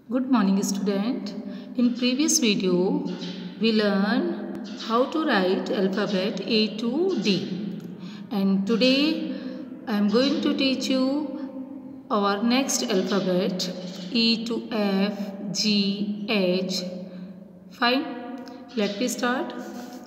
Good morning, student. In previous video, we learned how to write alphabet A to D. And today, I am going to teach you our next alphabet E to F, G, H. Fine. Let me start.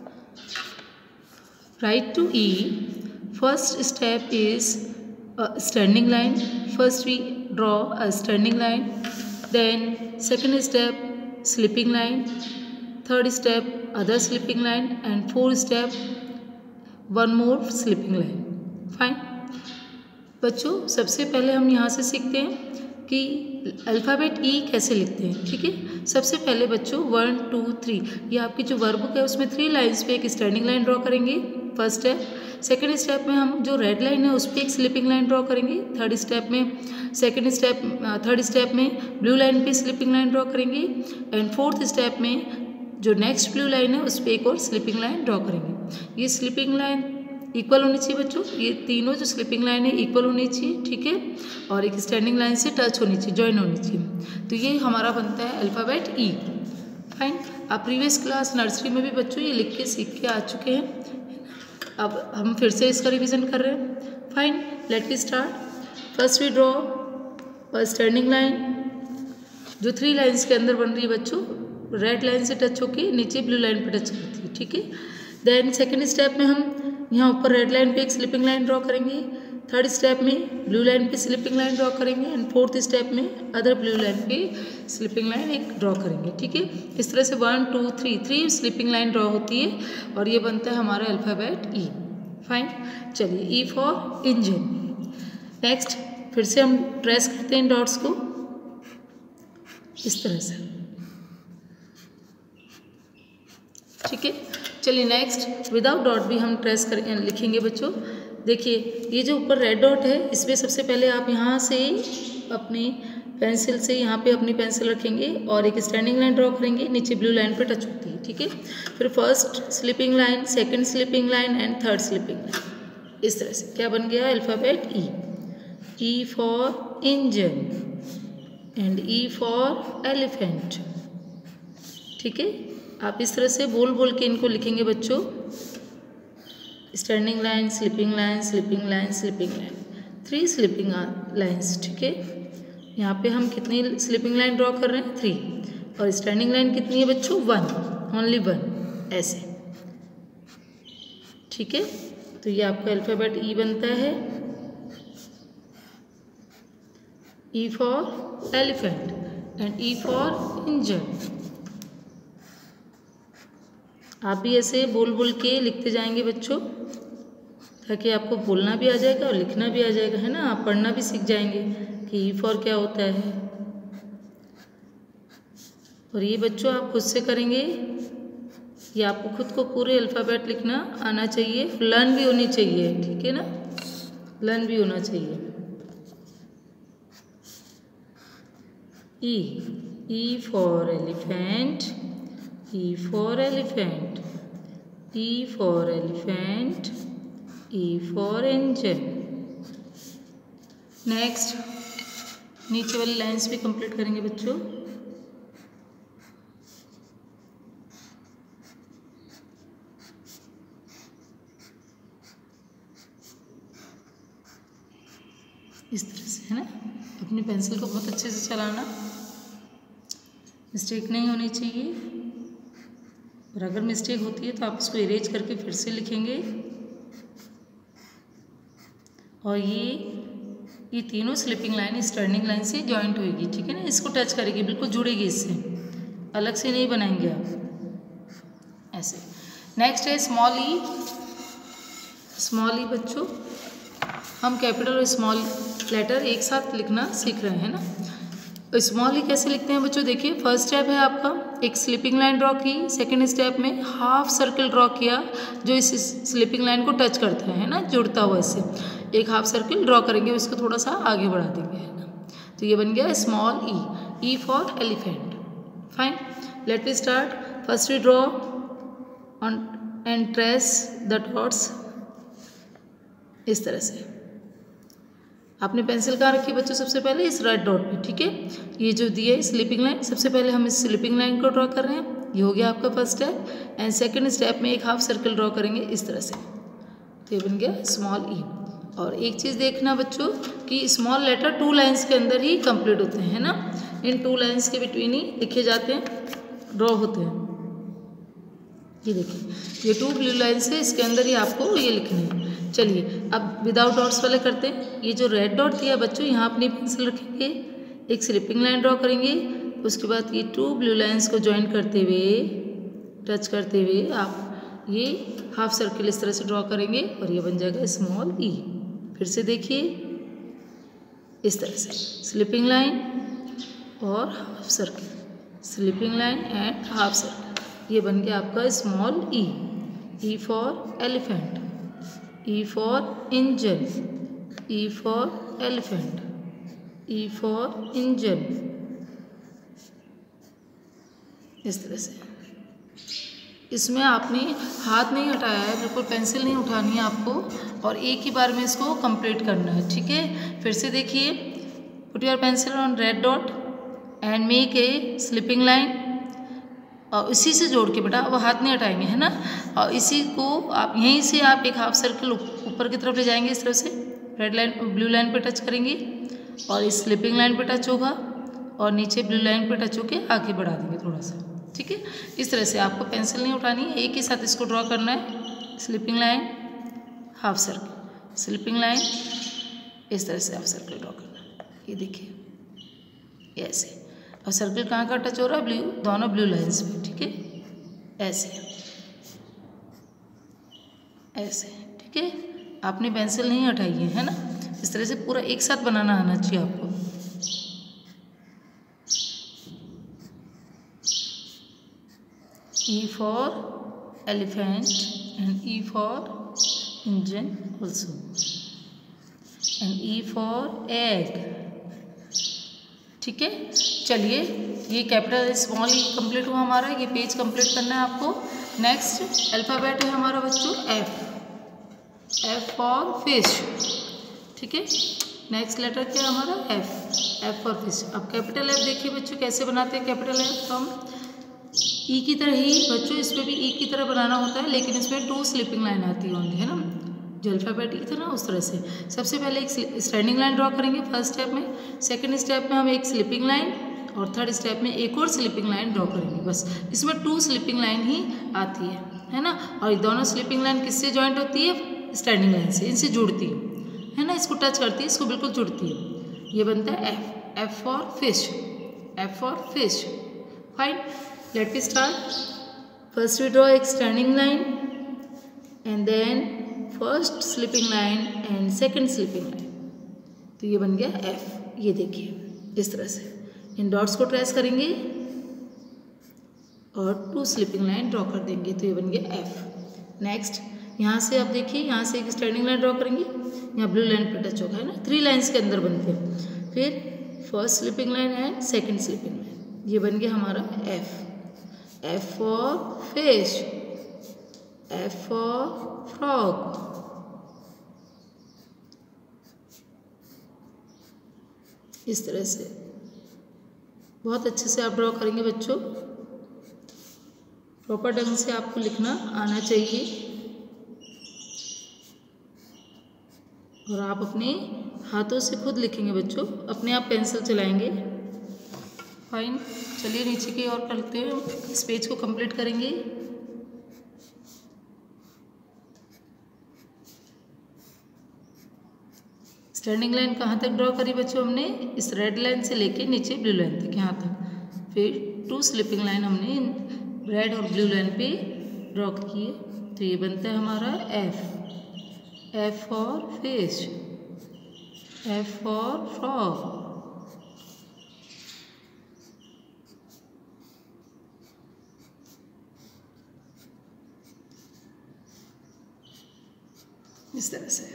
Write to E. First step is a standing line. First we draw a standing line. Then second step slipping line. Third step other slipping line. And fourth step one more slipping line. Fine. बच्चों सबसे पहले हम यहाँ से सीखते हैं कि alphabet ई कैसे लिखते हैं. ठीक है. सबसे पहले बच्चों 1 2 3 ये आपकी जो वर्बबुक है उसमें 3 लाइन्स पे एक स्टैंडिंग लाइन ड्रॉ करेंगे. First step. सेकंड स्टेप में हम जो रेड लाइन है उस पर एक स्लिपिंग लाइन ड्रॉ करेंगे. थर्ड स्टेप में ब्लू लाइन पे स्लिपिंग लाइन ड्रॉ करेंगे. एंड फोर्थ स्टेप में जो नेक्स्ट ब्लू लाइन है उस पर एक और स्लिपिंग लाइन ड्रॉ करेंगे. ये स्लिपिंग लाइन इक्वल होनी चाहिए बच्चों. ये तीनों जो स्लिपिंग लाइन है इक्वल होनी चाहिए. ठीक है. और एक स्टैंडिंग लाइन से टच होनी चाहिए, जॉइन होनी चाहिए. तो ये हमारा बनता है अल्फ़ाबेट ई. फाइन. आप प्रीवियस क्लास नर्सरी में भी बच्चों ये लिख के सीख के आ चुके हैं. अब हम फिर से इसका रिवीजन कर रहे हैं. Fine. Let me start. First we draw a standing line जो 3 लाइन्स के अंदर बन रही है बच्चों. रेड लाइन से टच होके नीचे ब्लू लाइन पे टच करती है. ठीक है. देन सेकेंड स्टेप में हम यहाँ ऊपर रेड लाइन पे एक स्लिपिंग लाइन ड्रॉ करेंगे. थर्ड स्टेप में ब्लू लाइन पे स्लिपिंग लाइन ड्रॉ करेंगे. एंड फोर्थ स्टेप में अदर ब्लू लाइन पे स्लिपिंग लाइन एक ड्रॉ करेंगे. ठीक है. इस तरह से 1 2 3 स्लिपिंग लाइन ड्रॉ होती है और ये बनता है हमारा अल्फ़ाबेट ई. फाइन. चलिए ई फॉर इंजन. नेक्स्ट फिर से हम ट्रेस करते हैं डॉट्स को इस तरह से. ठीक है. चलिए नेक्स्ट विदाउट डॉट भी हम ट्रेस कर लिखेंगे बच्चों. देखिए ये जो ऊपर रेड डॉट है इसमें सबसे पहले आप यहाँ से अपनी पेंसिल से यहाँ पे अपनी पेंसिल रखेंगे और एक स्टैंडिंग लाइन ड्रॉ करेंगे. नीचे ब्लू लाइन पे टच होती है. ठीक है. फिर first sleeping line, second sleeping line and third sleeping line. इस तरह से क्या बन गया alphabet E. E for engine and E for elephant. ठीक है. आप इस तरह से बोल बोल के इनको लिखेंगे बच्चों. Standing line, sleeping line, sleeping line, sleeping line, 3 sleeping lines. ठीक है. यहाँ पे हम कितनी स्लिपिंग लाइन ड्रॉ कर रहे हैं 3. और स्टैंडिंग लाइन कितनी है बच्चों 1, ओनली 1. ऐसे. ठीक है. तो ये आपका अल्फ़ाबेट ई बनता है. E for elephant and E for engine. आप भी ऐसे बोल बोल के लिखते जाएंगे बच्चों ताकि आपको बोलना भी आ जाएगा और लिखना भी आ जाएगा. है ना. आप पढ़ना भी सीख जाएंगे कि ई फॉर क्या होता है. और ये बच्चों आप खुद से करेंगे. ये आपको खुद को पूरे अल्फ़ाबेट लिखना आना चाहिए. लर्न भी होनी चाहिए. ठीक है ना. लर्न भी होना चाहिए. E for elephant, E for elephant, E for elephant, E for engine. Next नीचे वाली लाइन्स भी कंप्लीट करेंगे बच्चों. इस तरह से. है ना. अपनी पेंसिल को बहुत अच्छे से चलाना, मिस्टेक नहीं होनी चाहिए. और अगर मिस्टेक होती है तो आप इसको इरेज करके फिर से लिखेंगे. और ये तीनों स्लिपिंग लाइन स्टैंडिंग लाइन से जॉइंट होएगी. ठीक है ना. इसको टच करेगी, बिल्कुल जुड़ेगी इससे, अलग से नहीं बनाएंगे आप ऐसे. नेक्स्ट है स्मॉल ई. स्मॉल ई बच्चों हम कैपिटल और स्मॉल लेटर एक साथ लिखना सीख रहे हैं ना. स्मॉल ई कैसे लिखते हैं बच्चों. देखिए फर्स्ट स्टेप है आपका एक स्लिपिंग लाइन ड्रॉ की. सेकंड स्टेप में हाफ सर्कल ड्रॉ किया जो इस स्लिपिंग लाइन को टच करता है ना, जुड़ता हुआ इससे. एक हाफ सर्कल ड्रॉ करेंगे, उसको थोड़ा सा आगे बढ़ा देंगे. है ना. तो ये बन गया small E. E for elephant. Fine. Let me start. First we draw on and trace the dots इस तरह से. आपने पेंसिल कहाँ रखी बच्चों? सबसे पहले इस रेड डॉट पे, ठीक है। ये जो दिया है स्लीपिंग लाइन, सबसे पहले हम इस स्लीपिंग लाइन को ड्रॉ कर रहे हैं। ये हो गया आपका first step. And second step में एक हाफ सर्कल ड्रॉ करेंगे इस तरह से, तो ये बन गया स्मॉल ई। और एक चीज़ देखना बच्चों कि स्मॉल लेटर 2 लाइन्स के अंदर ही कंप्लीट होते हैं, है ना। इन 2 लाइन्स के बिटवीन ही लिखे जाते हैं, ड्रॉ होते हैं। ये देखिए, ये 2 ब्लू लाइन्स है, इसके अंदर ही आपको ये लिखने हैं। चलिए अब विदाउट डॉट्स वाले करते हैं। ये जो रेड डॉट दिया बच्चों, यहाँ अपनी पेंसिल रखेंगे, एक स्लिपिंग लाइन ड्रॉ करेंगे। उसके बाद ये 2 ब्लू लाइन्स को ज्वाइन करते हुए, टच करते हुए आप ये हाफ सर्किल इस तरह से ड्रॉ करेंगे और ये बन जाएगा स्मॉल ई। फिर से देखिए इस तरह से स्लिपिंग लाइन और half circle, sleeping line and half circle, ये बन गया आपका small E. E for elephant, E for engine, E for elephant, E for engine, इस तरह से। इसमें आपने हाथ नहीं हटाया है, बिल्कुल पेंसिल नहीं उठानी है आपको, और एक ही बार में इसको कंप्लीट करना है, ठीक है। फिर से देखिए, put your pencil on red dot and make a sleeping line, और इसी से जोड़ के बेटा, वो हाथ नहीं हटाएंगे, है ना। और इसी को आप यहीं से आप एक हाफ सर्कल ऊपर की तरफ ले जाएंगे इस तरह से, रेड लाइन ब्लू लाइन पे टच करेंगे और इस स्लिपिंग लाइन पे टच होगा और नीचे ब्लू लाइन पे टच होके आगे बढ़ा देंगे थोड़ा सा, ठीक है। इस तरह से आपको पेंसिल नहीं उठानी है, एक ही साथ इसको ड्रॉ करना है। Sleeping line, half circle, sleeping line, इस तरह से हाफ सर्कल ड्रॉ करना है। ये देखिए ऐसे, और सर्कल कहाँ का टच हो रहा है? ब्लू, दोनों ब्लू लाइन्स पे, ठीक है। ऐसे ऐसे, ठीक है। आपने पेंसिल नहीं हटाई है ना। इस तरह से पूरा एक साथ बनाना आना चाहिए आपको। E for elephant and E for engine also, and E for egg, ठीक है। चलिए, ये कैपिटल स्मॉल ई कंप्लीट हुआ हमारा, ये पेज कंप्लीट करना है आपको। नेक्स्ट अल्फ़ाबेट है हमारा बच्चों एफ, एफ फॉर फिश, ठीक है। नेक्स्ट लेटर क्या है हमारा? F, F for fish. अब कैपिटल एफ देखिए बच्चों कैसे बनाते हैं कैपिटल एफ हम। ई की तरह ही बच्चों इसमें भी ई की तरह बनाना होता है, लेकिन इसमें 2 स्लिपिंग लाइन आती है ओनली, है ना। जो अल्फ़ाबेट ई था ना उस तरह से। सबसे पहले एक स्टैंडिंग लाइन ड्रॉ करेंगे फर्स्ट स्टेप में, सेकंड स्टेप में हम एक स्लिपिंग लाइन, और थर्ड स्टेप में एक और स्लिपिंग लाइन ड्रॉ करेंगे। बस इसमें 2 स्लिपिंग लाइन ही आती है ना। और ये दोनों स्लिपिंग लाइन किससे जॉइंट होती है? स्टैंडिंग लाइन से, इनसे जुड़ती है ना। इसको टच करती है, इसको बिल्कुल जुड़ती है। ये बनता है F, F for fish, F for fish. Fine, let me start. First we draw एक standing line and then first sleeping line and second sleeping line, तो ये बन गया एफ। ये देखिए इस तरह से इन डॉट्स को ट्रेस करेंगे और 2 स्लिपिंग लाइन ड्रॉ कर देंगे, तो ये बन गया एफ। नेक्स्ट यहाँ से आप देखिए, यहाँ से एक स्टैंडिंग लाइन ड्रॉ करेंगे, यहाँ ब्लू लाइन पर टच होगा, है ना। 3 लाइन्स के अंदर बनते हैं। फिर first sleeping line and second sleeping line, ये बन गया हमारा F. F for fish, F for frog, इस तरह से बहुत अच्छे से आप ड्रॉ करेंगे बच्चों। प्रॉपर ढंग से आपको लिखना आना चाहिए, और आप अपने हाथों से खुद लिखेंगे बच्चों, अपने आप पेंसिल चलाएंगे। फाइन, चलिए नीचे की ओर करते हुए इस पेज को कंप्लीट करेंगे। स्टैंडिंग लाइन कहाँ तक ड्रॉ करी बच्चों हमने? इस रेड लाइन से लेके नीचे ब्लू लाइन तक, यहाँ तक। फिर 2 स्लिपिंग लाइन हमने रेड और ब्लू लाइन पे ड्रॉ किए, तो ये बनता है हमारा F. F for fish, F for frog, इस तरह से।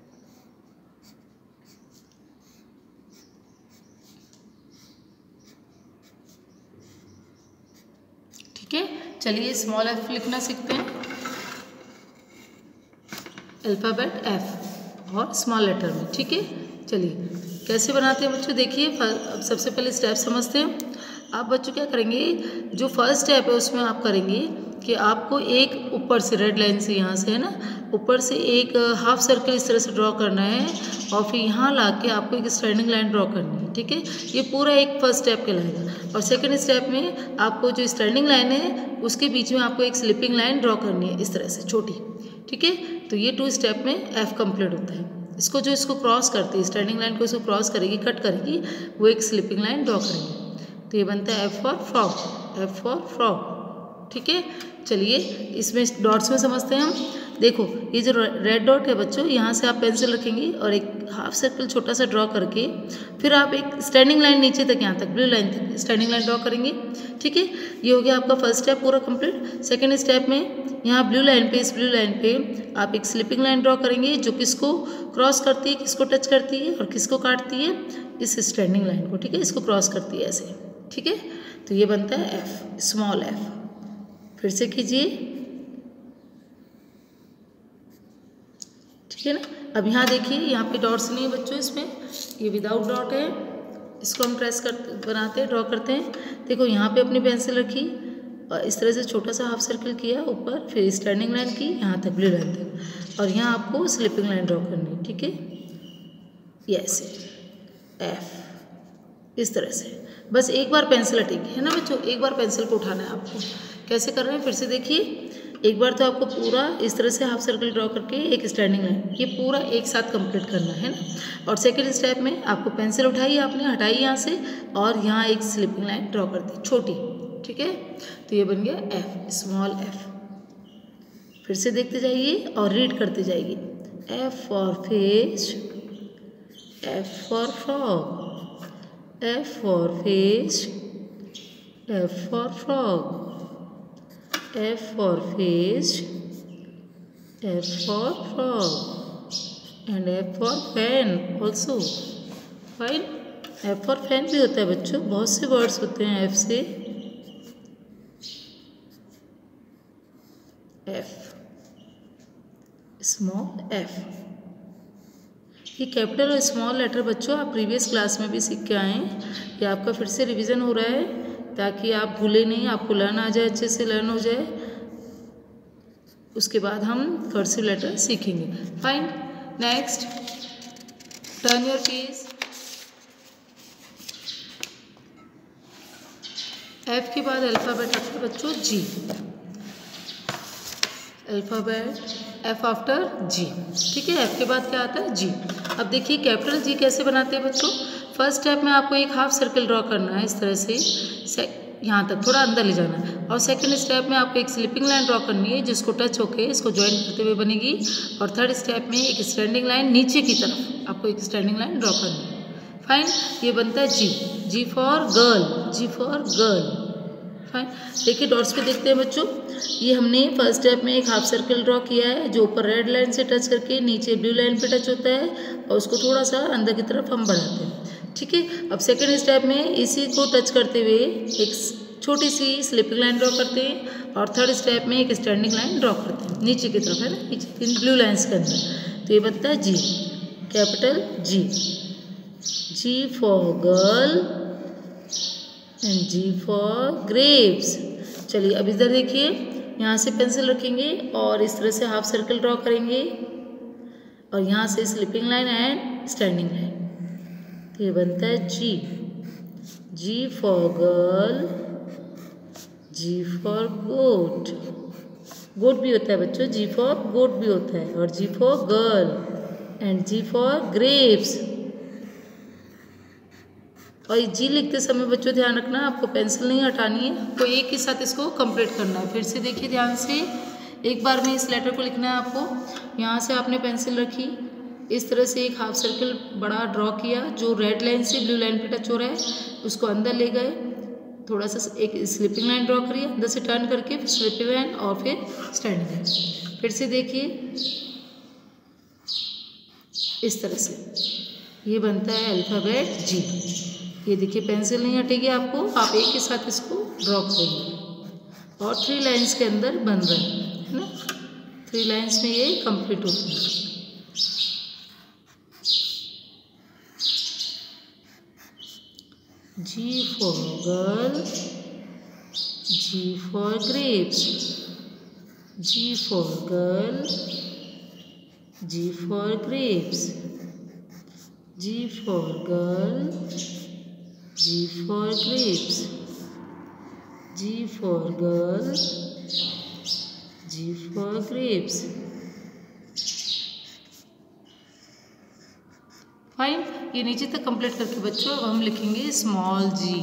ठीक है, चलिए स्मॉल एफ लिखना सीखते हैं। अल्फ़ाबेट एफ और स्मॉल लेटर में, ठीक है। चलिए कैसे बनाते हैं बच्चों, देखिए अब सबसे पहले स्टेप समझते हैं। आप बच्चों क्या करेंगे, जो फर्स्ट स्टेप है उसमें आप करेंगे कि आपको एक ऊपर से रेड लाइन से यहाँ से है ना, ऊपर से एक हाफ सर्कल इस तरह से ड्रॉ करना है और फिर यहाँ ला के आपको एक स्टैंडिंग लाइन ड्रॉ करनी है। ठीक है, ये पूरा एक फर्स्ट स्टेप कहलाएगा। और सेकंड स्टेप में आपको जो स्टैंडिंग लाइन है उसके बीच में आपको एक स्लिपिंग लाइन ड्रॉ करनी है इस तरह से छोटी। ठीक है, तो ये 2 स्टेप में एफ कंप्लीट होता है। इसको क्रॉस करती है, स्टैंडिंग लाइन को इसको क्रॉस करेगी, कट करेगी, वो एक स्लिपिंग लाइन ड्रॉ करेंगे। तो ये बनता है F for frog, F for frog. ठीक है, चलिए इसमें डॉट्स में समझते हैं हम। देखो ये जो रेड डॉट है बच्चों, यहाँ से आप पेंसिल रखेंगे और एक हाफ सर्कल छोटा सा ड्रॉ करके फिर आप एक स्टैंडिंग लाइन नीचे तक, यहाँ तक ब्लू लाइन तक स्टैंडिंग लाइन ड्रॉ करेंगे। ठीक है, ये हो गया आपका फर्स्ट स्टेप पूरा कंप्लीट। सेकंड स्टेप में यहाँ ब्लू लाइन पे, इस ब्लू लाइन पे आप एक स्लिपिंग लाइन ड्रॉ करेंगे जो किसको क्रॉस करती है, किसको टच करती है और किसको काटती है, इस स्टैंडिंग लाइन को। ठीक है, इसको क्रॉस करती है ऐसे। ठीक है, तो ये बनता है एफ, स्मॉल एफ। फिर से कीजिए। ठीक है ना, अब यहाँ देखिए, यहाँ पे डॉट्स नहीं है बच्चों, इसमें ये विदाउट डॉट है। इसको हम ट्रेस बनाते हैं, ड्रॉ करते हैं। देखो यहाँ पे अपनी पेंसिल रखी और इस तरह से छोटा सा हाफ सर्कल किया ऊपर, फिर स्टैंडिंग लाइन की यहाँ तक, ब्लू लाइन तक, और यहाँ आपको स्लिपिंग लाइन ड्रॉ करनी है। ठीक है, ये ऐसे एफ इस तरह से। बस एक बार पेंसिल हटेगी, है ना बच्चों, एक बार पेंसिल को उठाना है आपको। कैसे कर रहे हैं फिर से देखिए। एक बार तो आपको पूरा इस तरह से हाफ सर्कल ड्रॉ करके एक स्टैंडिंग लाइन, ये पूरा एक साथ कंप्लीट करना है ना। और सेकंड स्टेप में आपको पेंसिल उठाई, आपने हटाई यहाँ से और यहाँ एक स्लिपिंग लाइन ड्रॉ कर दी छोटी। ठीक है, तो ये बन गया एफ, स्मॉल एफ। फिर से देखते जाइए और रीड करते जाइए। F for fish, F for frog, F for fish, F for frog, F for fish, F for frog, and F for fan also. Fine. F for fan भी होता है बच्चों, बहुत से वर्ड्स होते हैं F से। F, small F। ये कैपिटल और स्मॉल लेटर बच्चों आप प्रीवियस क्लास में भी सीख के आए हैं। ये आपका फिर से रिवीजन हो रहा है ताकि आप भूले नहीं, आपको लर्न आ जाए, अच्छे से लर्न हो जाए। उसके बाद हम कर्सिव लेटर सीखेंगे। Fine, next turn your page. F के बाद अल्फ़ाबेट आता है बच्चों G, alphabet F after G. ठीक है, एफ के बाद क्या आता है जी। अब देखिए कैपिटल जी कैसे बनाते हैं बच्चों। फर्स्ट स्टेप में आपको एक हाफ सर्कल ड्रॉ करना है इस तरह से, यहाँ तक थोड़ा अंदर ले जाना है। और सेकंड स्टेप में आपको एक स्लिपिंग लाइन ड्रॉ करनी है जिसको टच होके इसको ज्वाइन करते हुए बनेगी। और थर्ड स्टेप में एक स्टैंडिंग लाइन नीचे की तरफ आपको एक स्टैंडिंग लाइन ड्रॉ करनी है। फाइन, ये बनता है G, G for girl, G for girl. Fine, देखिए डॉट्स पे देखते हैं बच्चों। ये हमने फर्स्ट स्टेप में एक हाफ सर्कल ड्रॉ किया है जो ऊपर रेड लाइन से टच करके नीचे ब्लू लाइन पे टच होता है और उसको थोड़ा सा अंदर की तरफ हम बढ़ाते हैं। ठीक है, अब सेकंड स्टेप में इसी को टच करते हुए एक छोटी सी स्लिपिंग लाइन ड्रॉ करते हैं और थर्ड स्टेप में एक स्टैंडिंग लाइन ड्रॉ करते हैं नीचे की तरफ, है ना, नीचे इन ब्लू लाइन्स के अंदर। तो ये बनता है G, capital G, G for girl and G for grapes. चलिए अब इधर देखिए, यहाँ से पेंसिल रखेंगे और इस तरह से हाफ सर्कल ड्रॉ करेंगे और यहाँ से slipping line and standing line. तो ये बनता है G, G for girl, G for goat, goat भी होता है बच्चों, जी फॉर गोट भी होता है, और G for girl and G for grapes. और ये जी लिखते समय बच्चों ध्यान रखना आपको पेंसिल नहीं हटानी है, आपको एक ही साथ इसको कंप्लीट करना है। फिर से देखिए ध्यान से, एक बार में इस लेटर को लिखना है आपको। यहाँ से आपने पेंसिल रखी, इस तरह से एक हाफ सर्कल बड़ा ड्रॉ किया जो रेड लाइन से ब्लू लाइन पे टच हो रहा है, उसको अंदर ले गए, थोड़ा सा एक स्लिपिंग लाइन ड्रॉ करिए अंदर से टर्न करके, फिर स्लिपिंग लाइन और फिर स्टैंडिंग लाइन। फिर से देखिए इस तरह से ये बनता है अल्फ़ाबेट जी। ये देखिए पेंसिल नहीं हटेगी आपको, आप एक के साथ इसको ड्रॉ करेंगे और 3 लाइन्स के अंदर बन रहे हैं, है ना, 3 लाइन्स में ये कंप्लीट होती है। G for girl, G for grapes, G for girl, G for grapes, G for girl, G for grapes, G for girl, G for grapes. Fine, ये नीचे तक कंप्लीट करके बच्चों अब हम लिखेंगे स्मॉल जी,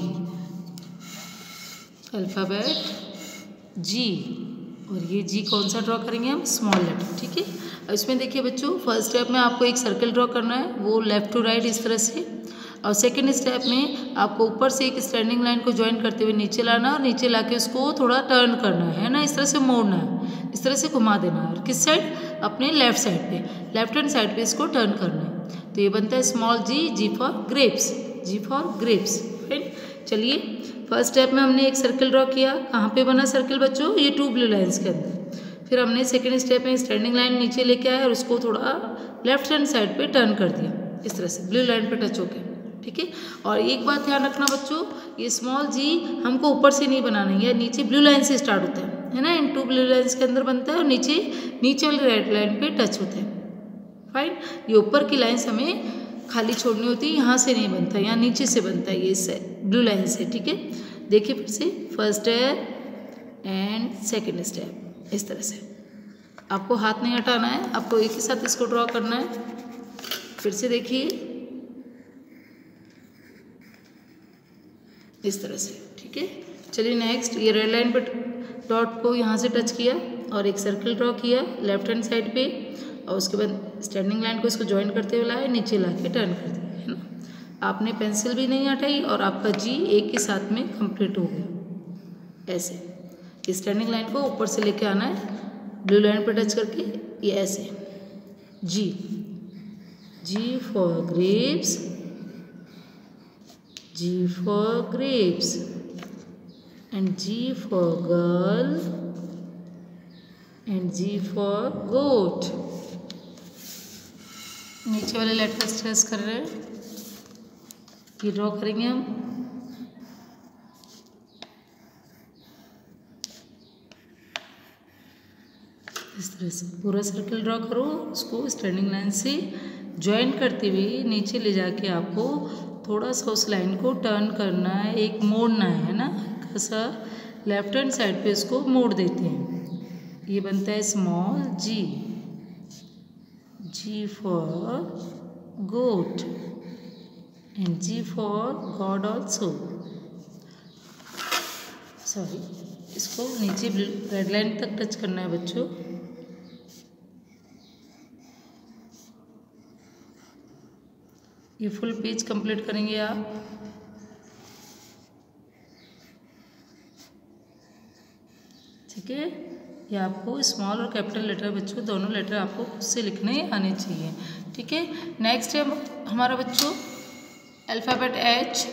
अल्फ़ाबेट जी, और ये जी कौन सा ड्रॉ करेंगे हम, स्मॉल लेटर, ठीक है। अब इसमें देखिए बच्चों, फर्स्ट स्टेप में आपको एक सर्कल ड्रॉ करना है, वो लेफ़्ट टू राइट इस तरह से, और सेकंड स्टेप में आपको ऊपर से एक स्टैंडिंग लाइन को ज्वाइन करते हुए नीचे लाना, और नीचे लाके उसको थोड़ा टर्न करना है ना, इस तरह से मोड़ना है, इस तरह से घुमा देना है, और किस साइड, अपने लेफ्ट साइड पे, लेफ्ट हैंड साइड पे इसको टर्न करना है। तो ये बनता है small G, G for grapes, G for grapes, right. चलिए फर्स्ट स्टेप में हमने एक सर्कल ड्रॉ किया, कहाँ पे बना सर्कल बच्चों, ये 2 ब्लू लाइन्स के अंदर। फिर हमने सेकंड स्टेप में स्टैंडिंग लाइन नीचे लेके आए और उसको थोड़ा लेफ्ट हैंड साइड पे टर्न कर दिया, इस तरह से ब्लू लाइन पे टच होके, ठीक है। और एक बात ध्यान रखना बच्चों, ये स्मॉल जी हमको ऊपर से नहीं बनाना है, या नीचे ब्लू लाइन से स्टार्ट होता है ना, इन 2 ब्लू लाइन्स के अंदर बनता है, और नीचे वाली रेड लाइन पे टच होता है, फाइन। ये ऊपर की लाइन्स हमें खाली छोड़नी होती है, यहाँ से नहीं बनता, यहाँ नीचे से बनता है, ये से ब्लू लाइन से, ठीक है। देखिए फिर से first step and second step, इस तरह से आपको हाथ नहीं हटाना है, आपको एक ही साथ इसको ड्रॉ करना है। फिर से देखिए इस तरह से, ठीक है। चलिए नेक्स्ट, ये रेड लाइन पर डॉट को यहाँ से टच किया और एक सर्कल ड्रॉ किया लेफ्ट हैंड साइड पे, और उसके बाद स्टैंडिंग लाइन को इसको ज्वाइन करते हुए लाए, नीचे ला के टर्न कर दिया, है ना। आपने पेंसिल भी नहीं हटाई और आपका जी एक के साथ में कंप्लीट हो गया। ऐसे स्टैंडिंग लाइन को ऊपर से लेके आना है, ब्लू लाइन पर टच करके, ये ऐसे G, G for grapes, G for grapes, and G for girl, and G for goat. नीचे वाले लेटर स्ट्रेस कर रहे हैं, ये ड्रॉ करेंगे हम। इस तरह से पूरा सर्कल ड्रॉ करो, उसको स्टैंडिंग लाइन से ज्वाइन करते हुए नीचे ले जाके आपको थोड़ा सा उस लाइन को टर्न करना है, एक मोड़ना है ना, ऐसा लेफ्ट हैंड साइड पे इसको मोड़ देते हैं। ये बनता है small G, G for goat and G for God also. Sorry, इसको नीचे रेड लाइन तक टच करना है बच्चों। ये फुल पेज कंप्लीट करेंगे आप। ठीक है, ये आपको स्मॉल और कैपिटल लेटर बच्चों दोनों लेटर आपको खुद से लिखने आने चाहिए। ठीक है, नेक्स्ट है हमारा बच्चों alphabet H.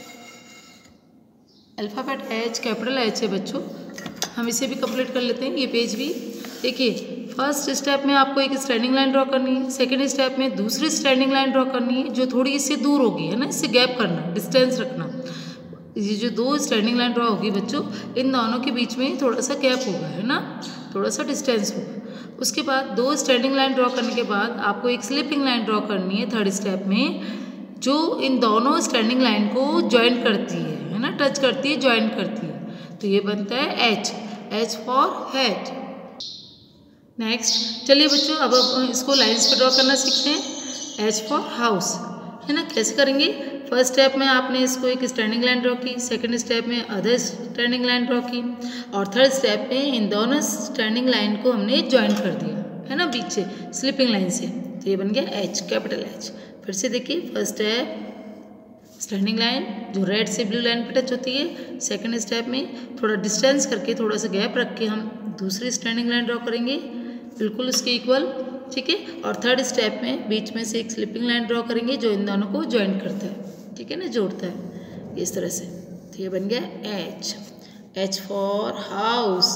Alphabet H capital H है बच्चों, हम इसे भी कंप्लीट कर लेते हैं। ये पेज भी देखिए, फर्स्ट स्टेप में आपको एक स्टैंडिंग लाइन ड्रॉ करनी है, सेकंड स्टेप में दूसरी स्टैंडिंग लाइन ड्रॉ करनी है जो थोड़ी इससे दूर होगी, है ना, इससे गैप करना, डिस्टेंस रखना। ये जो दो स्टैंडिंग लाइन ड्रॉ होगी बच्चों, इन दोनों के बीच में थोड़ा सा गैप होगा, है ना, थोड़ा सा डिस्टेंस होगा। उसके बाद दो स्टैंडिंग लाइन ड्रॉ करने के बाद आपको एक स्लिपिंग लाइन ड्रॉ करनी है थर्ड स्टेप में, जो इन दोनों स्टैंडिंग लाइन को ज्वाइन करती है ना, टच करती है, ज्वाइन करती है। तो ये बनता है H, H for head. Next चलिए बच्चों, अब इसको लाइंस पे ड्रॉ करना सीखते हैं। एच फॉर हाउस, है ना, कैसे करेंगे? फर्स्ट स्टेप में आपने इसको एक स्टैंडिंग लाइन ड्रॉ की, सेकंड स्टेप में अदर स्टैंडिंग लाइन ड्रॉ की, और थर्ड स्टेप में इन दोनों स्टैंडिंग लाइन को हमने ज्वाइन कर दिया, है ना, बीच से स्लिपिंग लाइन से। तो ये बन गया एच, कैपिटल एच। फिर से देखिए, फर्स्ट स्टेप स्टैंडिंग लाइन जो रेड से ब्लू लाइन पे टच होती है, सेकंड स्टेप में थोड़ा डिस्टेंस करके, थोड़ा सा गैप रख के हम दूसरी स्टैंडिंग लाइन ड्रॉ करेंगे बिल्कुल उसके इक्वल। ठीक है, और थर्ड स्टेप में बीच में से एक स्लिपिंग लाइन ड्रॉ करेंगे जो इन दोनों को ज्वाइन करता है, ठीक है ना, जोड़ता है इस तरह से। तो ये बन गया H. H for house,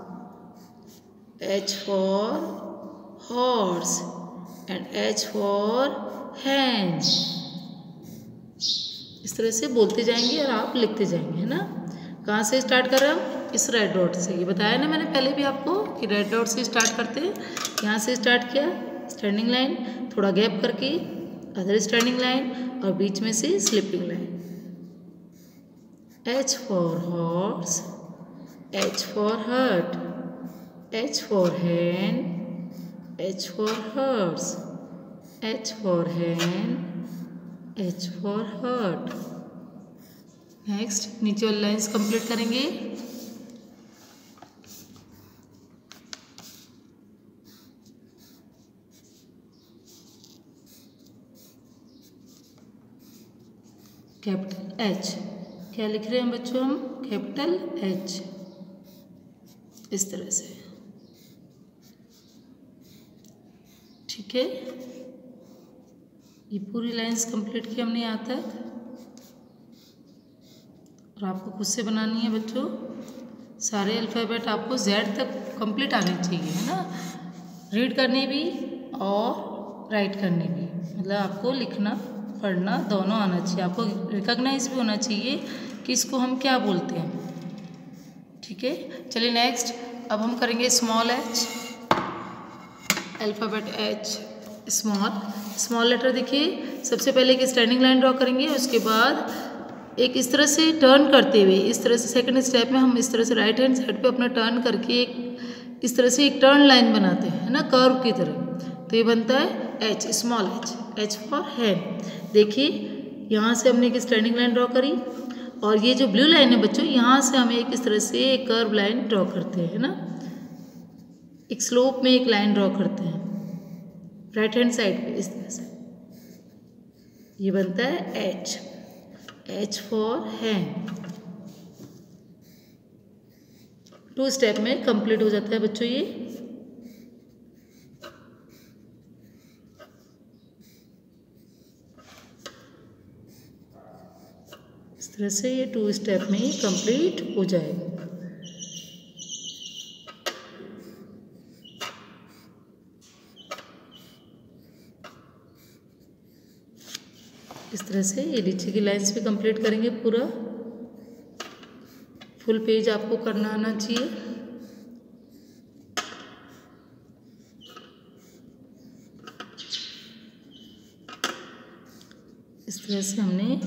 H for horse, and H for hand. इस तरह से बोलते जाएंगे और आप लिखते जाएंगे, है ना। कहाँ से स्टार्ट कर रहे हैं हम? इस रेड डॉट से। ये बताया ना मैंने पहले भी आपको कि रेड डॉट से स्टार्ट करते हैं। यहाँ से स्टार्ट किया स्टैंडिंग लाइन, थोड़ा गैप करके अदर स्टैंडिंग लाइन और बीच में से slipping line. H for horse, H for hut, H for hen, H for horse, H for hen, H for hut। Next नीचे वाली लाइन्स कंप्लीट करेंगे। कैपिटल H क्या लिख रहे हैं बच्चों हम? कैपिटल H इस तरह से, ठीक है। ये पूरी लाइंस कंप्लीट की हमने यहाँ तक, और आपको खुद से बनानी है बच्चों। सारे अल्फ़ाबेट आपको Z तक कंप्लीट आने चाहिए, है ना। रीड करनी भी और राइट करनी भी, मतलब आपको लिखना पढ़ना दोनों आना चाहिए। आपको रिकॉग्नाइज भी होना चाहिए कि इसको हम क्या बोलते हैं, ठीक है। चलिए नेक्स्ट अब हम करेंगे small h, alphabet H small letter. देखिए सबसे पहले एक स्टैंडिंग लाइन ड्रॉ करेंगे, उसके बाद एक इस तरह से टर्न करते हुए, इस तरह से सेकंड स्टेप में हम इस तरह से राइट हैंड साइड पे अपना टर्न करके एक इस तरह से एक टर्न लाइन बनाते हैं, है ना, कर्व की तरह। तो ये बनता है H, small H for hand. देखिए यहाँ से हमने एक स्टैंडिंग लाइन ड्रॉ करी, और ये जो ब्लू लाइन है बच्चों, यहाँ से हम एक इस तरह से एक कर्व लाइन ड्रॉ करते हैं, है ना। एक स्लोप में एक लाइन ड्रॉ करते हैं राइट हैंड साइड पे इस तरह से। ये बनता है H फॉर हैंड। 2 स्टेप में कंप्लीट हो जाता है बच्चों ये। इस तरह से ये 2 स्टेप में ही कंप्लीट हो जाएगा। इस तरह से ये नीचे की लाइंस भी कंप्लीट करेंगे। पूरा फुल पेज आपको करना आना चाहिए। इस तरह से हमने,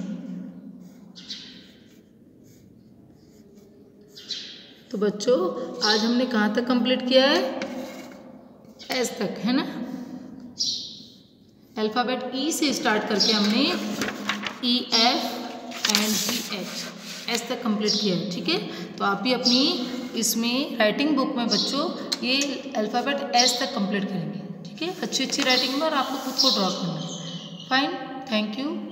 तो बच्चों आज हमने कहाँ तक कंप्लीट किया है? एस तक, है ना। अल्फ़ाबेट ई से स्टार्ट करके हमने E F and G H S तक कंप्लीट किया है, ठीक है। तो आप भी अपनी इसमें राइटिंग बुक में बच्चों ये अल्फ़ाबेट एस तक कंप्लीट करेंगे, ठीक है। अच्छी राइटिंग में, और आपको खुद को ड्रॉ करना है। Fine, thank you.